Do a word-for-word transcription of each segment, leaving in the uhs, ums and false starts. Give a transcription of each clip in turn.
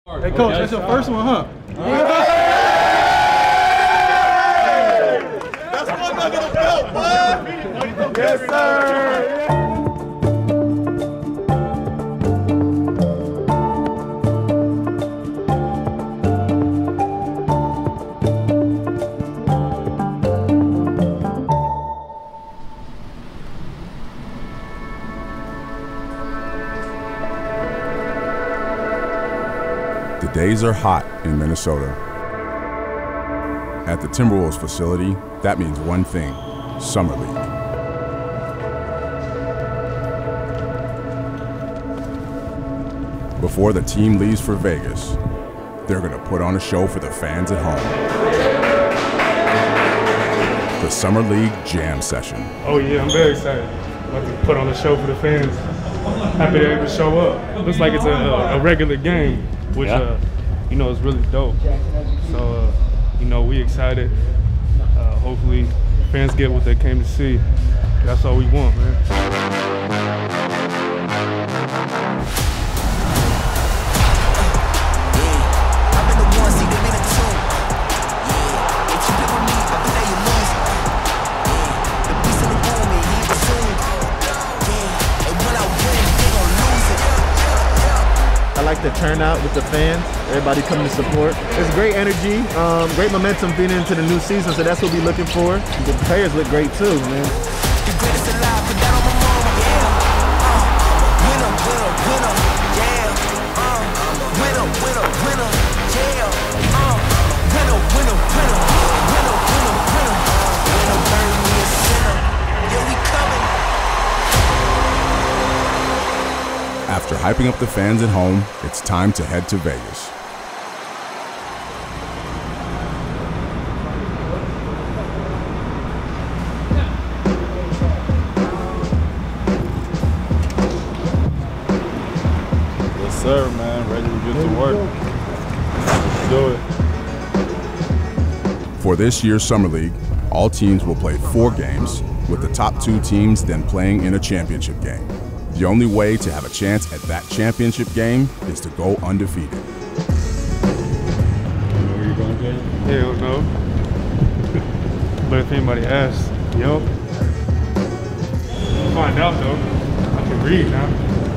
Hey, Coach, that's your first one, huh? That's one nugget of belt, bud! Yes, sir! The days are hot in Minnesota. At the Timberwolves facility, that means one thing: Summer League. Before the team leaves for Vegas, they're going to put on a show for the fans at home. The Summer League Jam Session. Oh yeah, I'm very excited. About to put on a show for the fans. Happy they're able to show up. It looks like it's a, a regular game, which yeah. uh, you know is really dope. So uh, you know we excited. Uh, hopefully fans get what they came to see. That's all we want, man. I like the turnout with the fans, everybody coming to support. It's great energy, um, great momentum feeding into the new season, so that's what we're looking for. The players look great too, man. After hyping up the fans at home, it's time to head to Vegas. Yes, sir, man. Ready to get to work. Let's do it. For this year's Summer League, all teams will play four games, with the top two teams then playing in a championship game. The only way to have a chance at that championship game is to go undefeated. You know where you're going, Jay? Hell no. But if anybody asks, yo. I'll find out though. I can read now.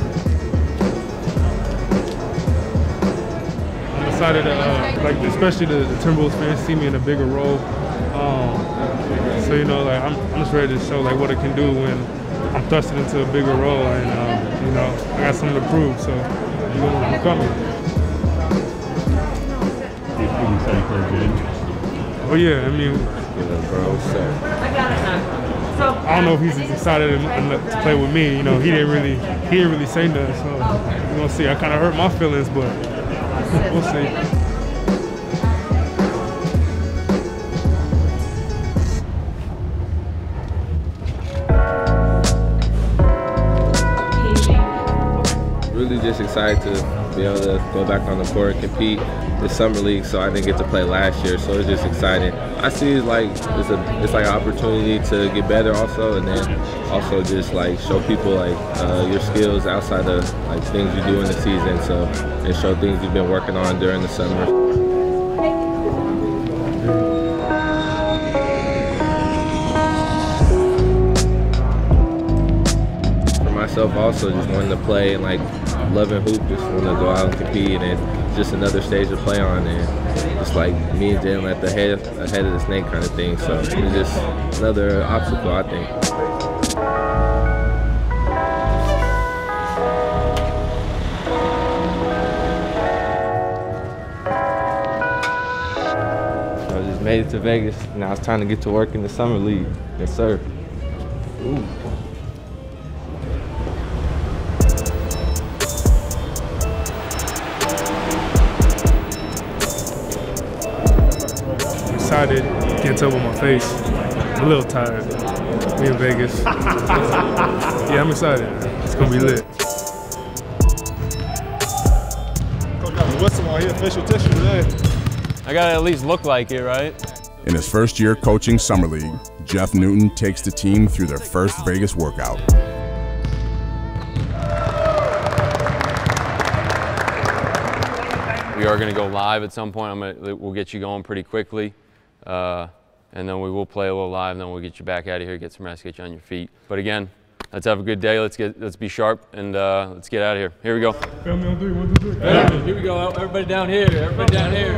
I'm excited to, uh, like, especially the, the Timberwolves fans see me in a bigger role. Um, so, you know, like, I'm, I'm just ready to show, like, what it can do when I'm thrusted into a bigger role, and um, you know, I got something to prove, so you know, I'm coming. Oh yeah, I mean, I don't know if he's as excited to play with me. You know, he didn't really, he didn't really say nothing, so we're gonna see. I kind of hurt my feelings, but we'll see. Just excited to be able to go back on the court and compete this summer league. So I didn't get to play last year, so it's just exciting. I see it like it's a it's like an opportunity to get better also, and then also just like show people like uh, your skills outside of like things you do in the season. So and show things you've been working on during the summer. For myself also, just wanting to play and like loving hoop, just want to go out and compete, and it's just another stage to play on, and just like me and Jalen at the head, ahead of the snake kind of thing. So it's just another obstacle, I think. I just made it to Vegas. Now it's time to get to work in the Summer League. Yes, sir. Ooh. Excited, can't tell by my face. I'm a little tired. We in Vegas. Yeah, I'm excited. It's gonna be lit. Coach got the whistle on here, facial tissue today. I gotta at least look like it, right? In his first year coaching Summer League, Jeff Newton takes the team through their first Vegas workout. We We are going to go live at some point. I'm gonna, we'll get you going pretty quickly. Uh, and then we will play a little live, and then we'll get you back out of here, get some rest, get you on your feet. But again, let's have a good day. Let's get, let's be sharp, and uh, let's get out of here. Here we go. Family on three, one, two, three. Hey, here we go. Everybody down here. Everybody down here.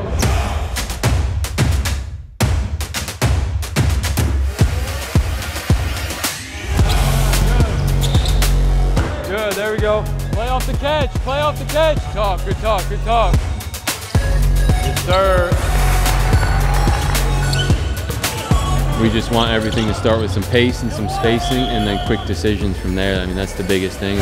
Good. There we go. Play off the catch. Play off the catch. Talk. Good talk. Good talk. Yes, sir. We just want everything to start with some pace and some spacing and then quick decisions from there. I mean, that's the biggest thing.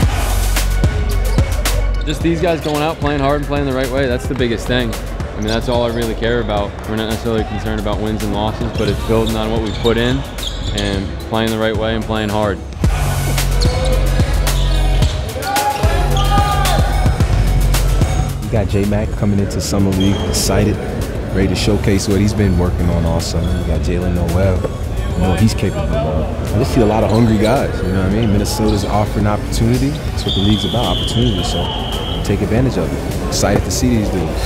Just these guys going out, playing hard and playing the right way, that's the biggest thing. I mean, that's all I really care about. We're not necessarily concerned about wins and losses, but it's building on what we put in and playing the right way and playing hard. We got J-Mac coming into Summer League, excited, ready to showcase what he's been working on all summer. We got Jalen Noel, you know what he's capable of. I just see a lot of hungry guys, you know what I mean? Minnesota's offering opportunity. That's what the league's about, opportunity, so take advantage of it. Excited to see these dudes.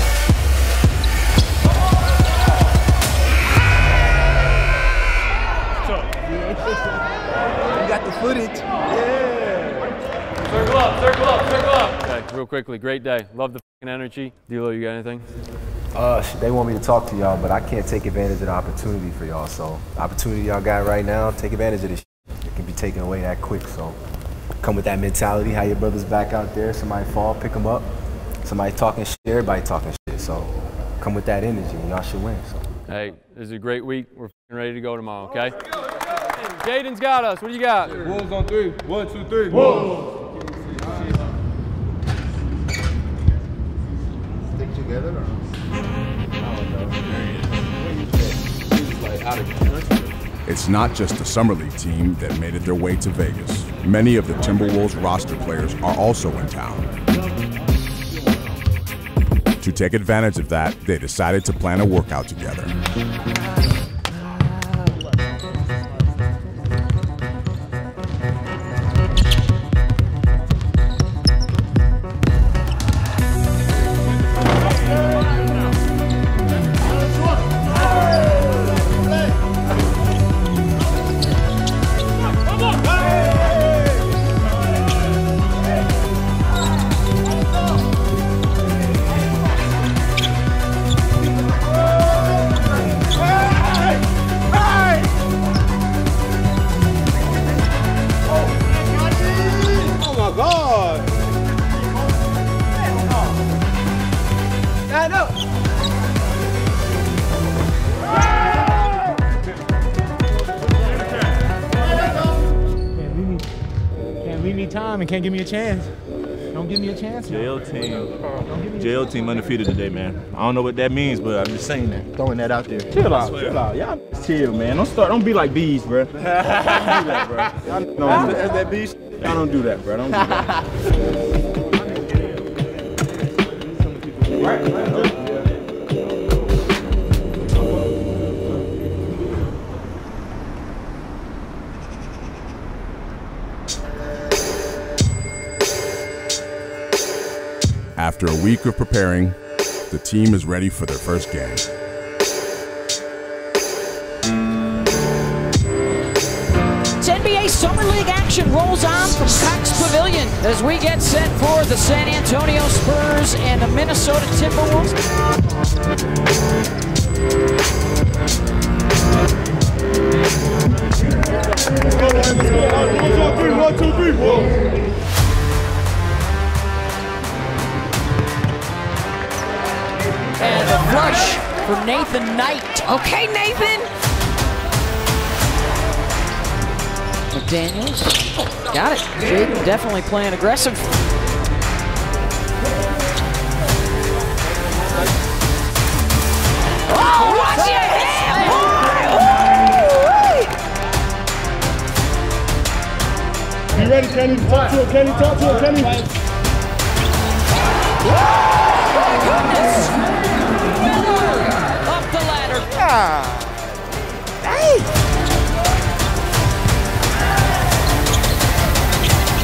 You got the footage. Yeah. Circle up, circle up, circle up. Okay, real quickly, great day. Love the f***ing energy. D-Lo, you got anything? Uh, they want me to talk to y'all, but I can't take advantage of the opportunity for y'all. So, the opportunity y'all got right now, take advantage of this shit. It can be taken away that quick. So, come with that mentality. How your brothers back out there, somebody fall, pick them up. Somebody talking shit, everybody talking shit. So, come with that energy, and y'all should win. So. Hey, this is a great week. We're f***ing ready to go tomorrow, okay? Jaden's got us. What do you got? Wolves on three. One, two, three. Wolves. Stick together or? It's not just the Summer League team that made it their way to Vegas. Many of the Timberwolves roster players are also in town. To take advantage of that, they decided to plan a workout together. Time and can't give me a chance. Don't give me a chance. J L team, J L team undefeated today, man. I don't know what that means, but I'm just saying that. Throwing that out there. Chill out, chill out. Y'all chill, man. Don't start. Don't be like bees, bro. Don't do that, bro. Y'all know that's that bees. Y'all don't do that, bro. Don't do that. Right, right. After a week of preparing, the team is ready for their first game. N B A Summer League action rolls on from Cox Pavilion as we get set for the San Antonio Spurs and the Minnesota Timberwolves. One, two, three, whoa. And a rush for Nathan Knight. Okay, Nathan. McDaniels. Got it. Jaden definitely playing aggressive. Oh, watch your hand, boy! You ready, Kenny? Talk to him, Kenny. Talk to him, Kenny. Oh, my goodness. Up the ladder. Ah. Hey.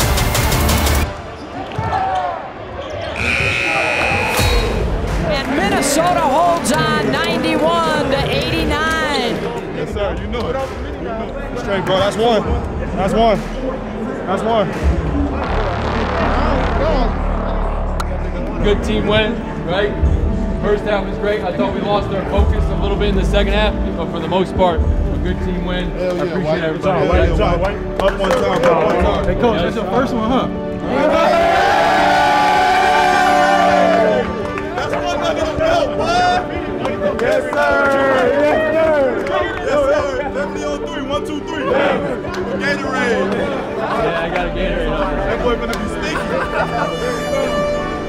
And Minnesota holds on ninety-one to eighty-nine. Yes, sir. You know it. Straight, bro. That's one. That's one. That's one. Good team win, right? First half was great. I thought we lost our focus a little bit in the second half, but for the most part, a good team win. Hell yeah, I appreciate White. everybody. White, White, White. Up one time, bro. One time. Hey, Coach, that's your first one, huh? That's one nugget of milk, boy. Yes, sir. Yes, sir. Yes, sir. seventy on three. One, two, three. Gatorade. Yeah, I got a Gatorade. That boy gonna be stinky.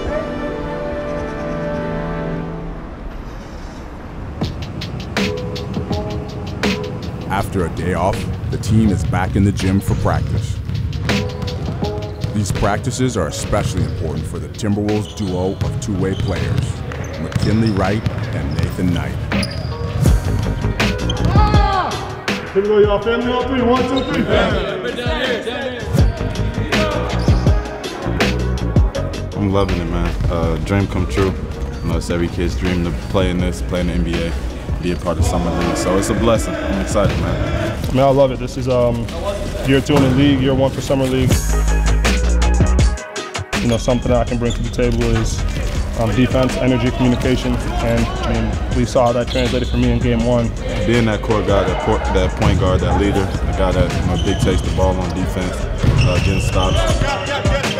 After a day off, the team is back in the gym for practice. These practices are especially important for the Timberwolves duo of two-way players, McKinley Wright and Nathan Knight. Here we go, y'all. Family on three. One, two, three. Down here, down here. I'm loving it, man. Uh, dream come true. You know, it's every kid's dream to play in this, play in the N B A, be a part of Summer League. So it's a blessing. I'm excited, man. Man, I love it. This is um, year two in the league, year one for Summer League. You know, something that I can bring to the table is um, defense, energy, communication, and I mean, we saw how that translated for me in game one. Being that core guy, that, port, that point guard, that leader, the guy that you know, dictates the ball on defense, uh, getting stops.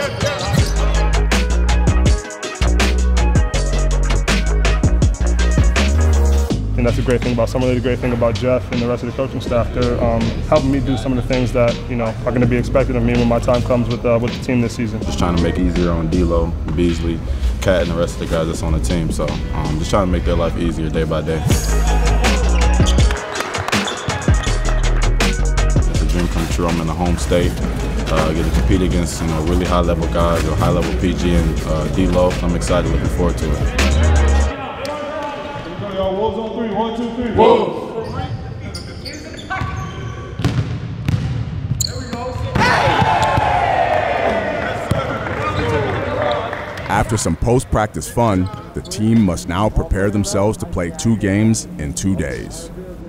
And that's a great thing about Summer League, the great thing about Jeff and the rest of the coaching staff. They're um, helping me do some of the things that you know are going to be expected of me when my time comes with uh, with the team this season. Just trying to make it easier on D'Lo, Beasley, Cat, and the rest of the guys that's on the team. So um, just trying to make their life easier day by day. It's a dream come true. I'm in the home state. Uh, get to compete against you know really high level guys, or high level P G and uh, D'Lo. I'm excited, looking forward to it. Wolves on three. One, two, three. Whoa. After some post-practice fun, the team must now prepare themselves to play two games in two days.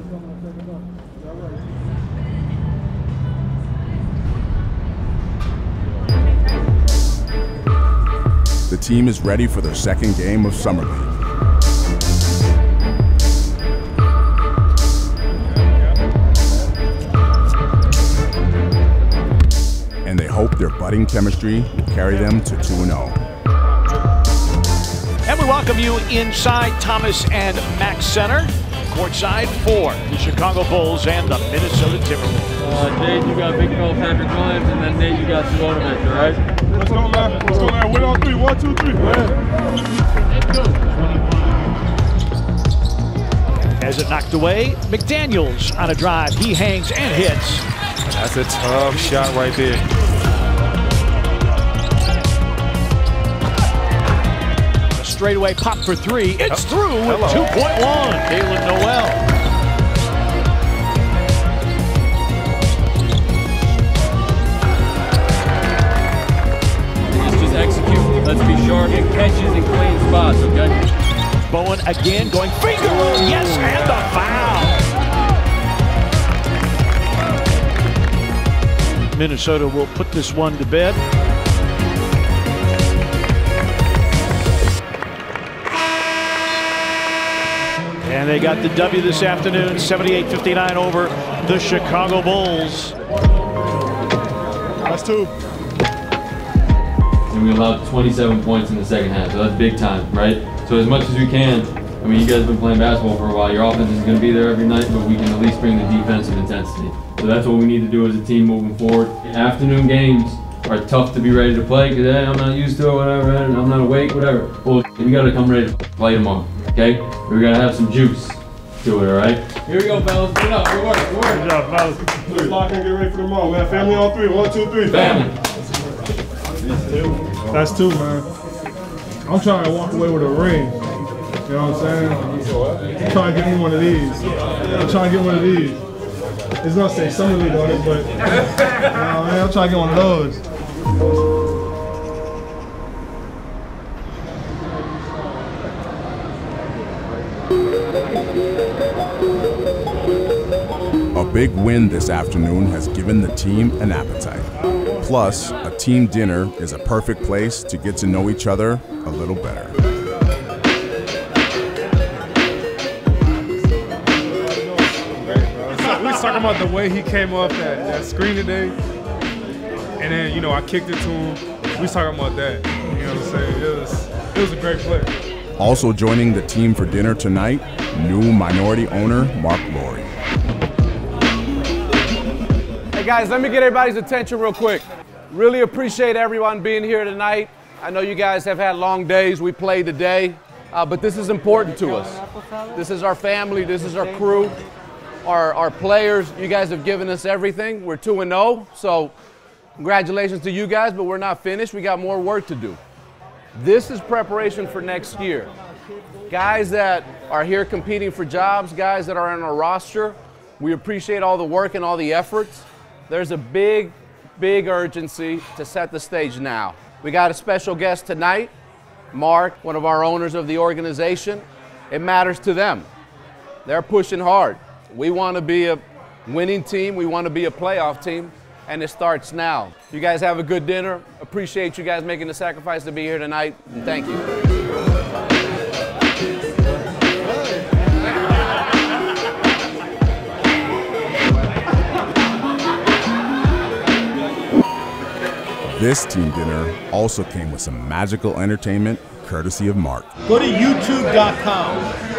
The team is ready for their second game of Summer League. And they hope their budding chemistry will carry them to two and oh. And we welcome you inside Thomas and Mack Center, courtside for the Chicago Bulls and the Minnesota Timberwolves. Uh, Nate, you got big fella Patrick Williams, and then Nate, you got Svodovic, all right? Let's go, man. Let's go, man. Win on three. One, two, three. As it knocked away, McDaniels on a drive. He hangs and hits. That's a tough shot right there. A straightaway pop for three. It's oh. through with Hello. two point one. Kalen Noel. Let's just execute. Let's be sharp. Get catches and clean spots, okay? Bowen again going finger roll. Yes, and the foul. Minnesota will put this one to bed. And they got the W this afternoon, seventy-eight fifty-nine over the Chicago Bulls. That's two. And we allowed twenty-seven points in the second half, so that's big time, right? So as much as we can, I mean, you guys have been playing basketball for a while. Your offense isn't going to be there every night, but we can at least bring the defensive intensity. So that's what we need to do as a team moving forward. Afternoon games are tough to be ready to play because, hey, I'm not used to it, whatever, I'm not awake, whatever. Well, you got to come ready to play tomorrow, okay? We got to have some juice to it, all right? Here we go, fellas. Good up. Good work. Good work. Good job, fellas. Let's lock and get ready for tomorrow, man. Family on three. One, two, three. Family. That's two, man. I'm trying to walk away with a ring. You know what I'm saying? I'm trying to get me one of these. I'm trying to get one of these. It's gonna say Summer League on it, but you know, man, I'm trying to get one of those. A big win this afternoon has given the team an appetite. Plus, a team dinner is a perfect place to get to know each other a little better. We was talking about the way he came off that, that screen today, and then, you know, I kicked it to him. We was talking about that, you know what I'm saying? It was, it was a great play. Also joining the team for dinner tonight, new minority owner Mark Laurie. Hey guys, let me get everybody's attention real quick. Really appreciate everyone being here tonight. I know you guys have had long days. We played today, uh, but this is important to us. This is our family. This is our crew, our, our players. You guys have given us everything. We're two and oh, so congratulations to you guys, but we're not finished. We got more work to do. This is preparation for next year. Guys that are here competing for jobs, guys that are on our roster, we appreciate all the work and all the efforts. There's a big, big urgency to set the stage now. We got a special guest tonight, Mark, one of our owners of the organization. It matters to them. They're pushing hard. We want to be a winning team. We want to be a playoff team, and it starts now. You guys have a good dinner. Appreciate you guys making the sacrifice to be here tonight, and thank you. This team dinner also came with some magical entertainment courtesy of Mark. Go to YouTube dot com.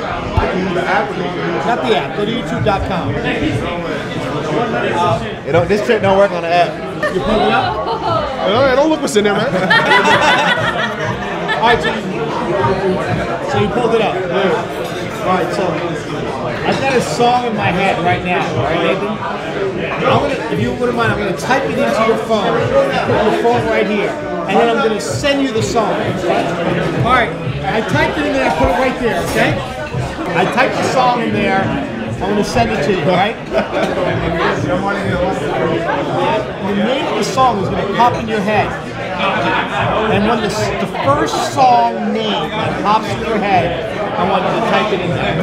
Not the app. Go to YouTube dot com. You know, this trick don't work on the app. You pulled it up? Hey, don't look what's in there, man. All right, so, so you pulled it up. Yeah. All right, so I've got a song in my head right now, right, Nathan? I'm gonna, if you wouldn't mind, I'm going to type it into your phone. Put your phone right here. And then I'm going to send you the song. All right, I typed it in there, I put it right there, okay? I typed the song in there. I'm going to send it to you, all right? The name of the song is going to pop in your head. And when the, the first song name that pops in your head, I want you to type it in there.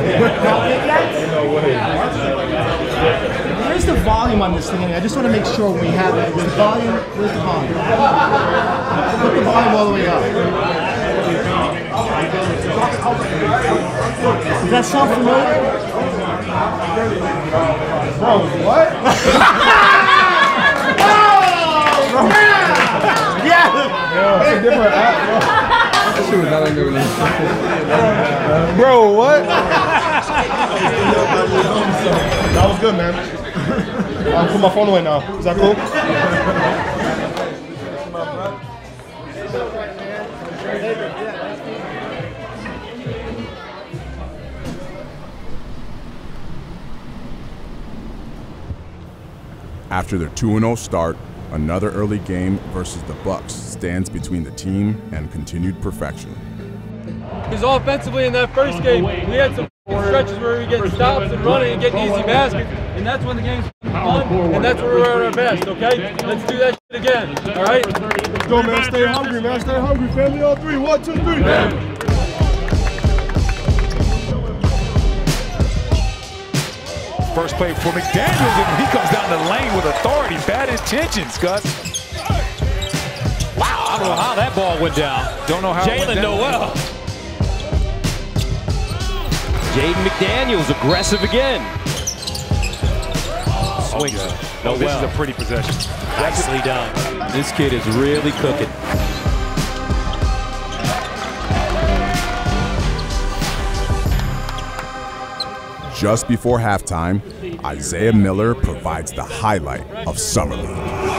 Where's the volume on this thing? I just want to make sure we have it. Where's the volume? Where's the volume? Put the volume all the way up. Does that sound familiar? Bro, what? Oh, yeah! Yeah! Yo, it's a different app, bro. That shit was not like doing this. Bro, what? That was good, man. I'll put my phone away now. Is that cool? After their two and oh start, another early game versus the Bucks stands between the team and continued perfection. Because offensively in that first game, we had some stretches where we get stops and running and getting easy baskets, and that's when the game's fun, and that's where we're at our best, okay? Let's do that shit again, all right? Let's go, man. Stay hungry, man. Stay hungry. Family on three. One, two, three. Yeah. First play for McDaniels, and he comes down the lane with authority. Bad intentions, Gus. Wow, I don't know how that ball went down. Don't know how it went Jalen down. Noel. Jaden McDaniels aggressive again. Swings. Oh, Noel. this is a pretty possession. Nicely done. This kid is really cooking. Just before halftime, Isaiah Miller provides the highlight of Summer League.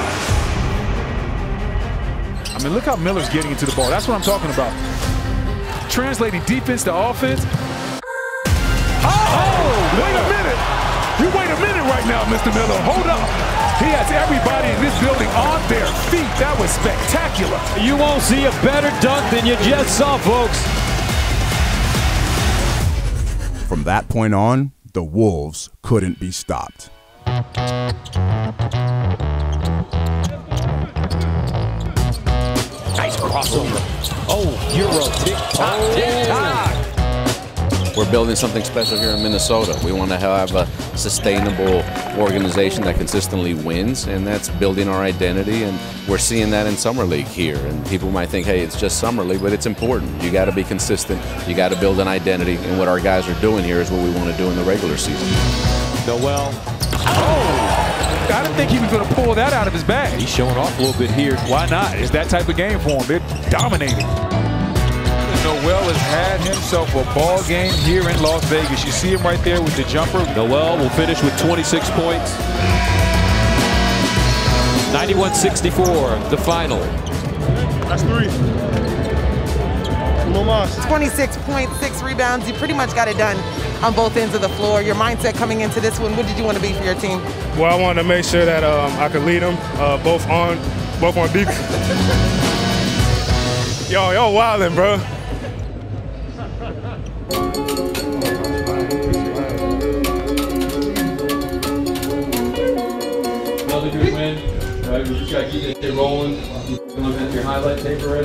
I mean, look how Miller's getting into the ball. That's what I'm talking about. Translating defense to offense. Oh, wait a minute. You wait a minute right now, Mister Miller. Hold up. He has everybody in this building on their feet. That was spectacular. You won't see a better dunk than you just saw, folks. From that point on, the Wolves couldn't be stopped. Nice crossover. Oh, Euro tick tock, tick tock. we're building something special here in Minnesota. We want to have a sustainable organization that consistently wins, and that's building our identity, and we're seeing that in Summer League here. And people might think, hey, it's just Summer League, but it's important. You got to be consistent. You got to build an identity, and what our guys are doing here is what we want to do in the regular season. Noel. Oh! I didn't think he was going to pull that out of his bag. He's showing off a little bit here. Why not? It's that type of game for him. They're dominating. Noel has had himself a ball game here in Las Vegas. You see him right there with the jumper. Noel will finish with twenty-six points. ninety-one sixty-four, the final. That's three. twenty-six point six rebounds. You pretty much got it done on both ends of the floor. Your mindset coming into this one, what did you want to be for your team? Well, I wanted to make sure that um, I could lead them uh, both on both on defense. Yo, yo, wildin', bro. Another good win. Right, we just got to keep it rolling. Look at your highlight tape already.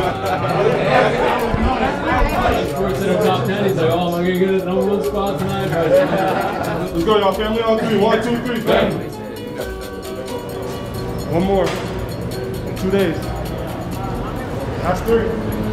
Sports in the top ten. He's like, oh, am I gonna get a number one spot tonight? Let's go, y'all. Family on three. One, two, three. Family. One more. In two days. That's three.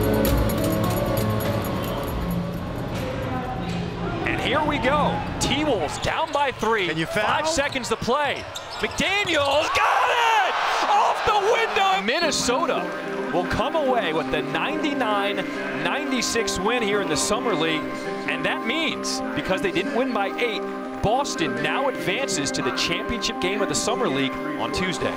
And here we go. T-Wolves down by three. Can you Five seconds to play. McDaniels got it! Off the window! Minnesota will come away with the ninety-nine ninety-six win here in the Summer League. And that means, because they didn't win by eight, Boston now advances to the championship game of the Summer League on Tuesday.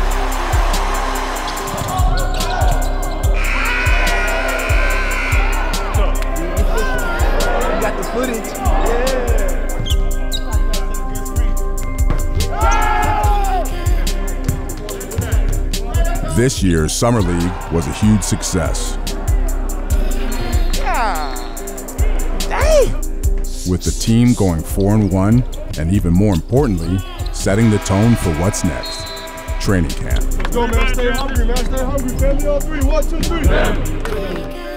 You got the footage. Yeah. This year's Summer League was a huge success. Yeah. Dang. With the team going four and one, and even more importantly, setting the tone for what's next. Training camp. Let's go, man. Stay hungry, man. Stay hungry. Family on three. One, two, three.